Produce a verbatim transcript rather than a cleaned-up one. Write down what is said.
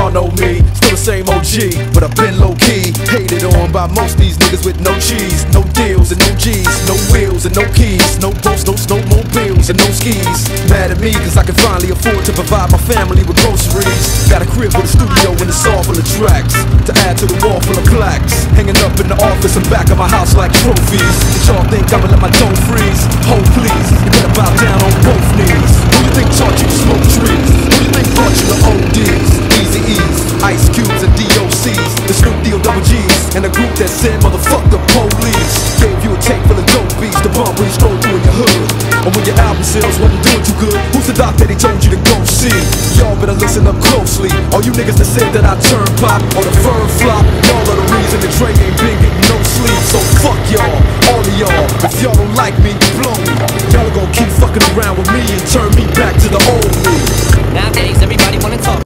y'all know me. Still the same O G, but I've been low-key. Hated on by most these niggas with no cheese, no deals and no G's, no wheels and no keys, no boats, no snowmobiles and no skis. Mad at me cause I can finally afford to provide my family with groceries. Got a crib with a studio and it's all full of tracks, to add to the wall full of plaques, hanging up in the office and back of my house like trophies. But y'all think I'ma let my dome freeze? Hold please, you better bow down on both knees. Who you think taught you to smoke trees? Who you think brought you to O Ds, Easy E's, Ice Cubes and D O C's, the Snoop D O double G's, and the group that said motherfuck the police? Gave you a tape full of dope beats to bump when you stroll through in your hood, or when your album sales wasn't doing too good. Who's the doc that he told you to go see? Y'all better listen up closely. All you niggas that said that I turn pop or the firm flop, y'all are the reason the Dre ain't been getting no sleep. So fuck y'all, all of y'all. If y'all don't like me, blow me. Y'all are gonna keep fucking around with me and turn me back to the old me. Nowadays everybody wanna talk.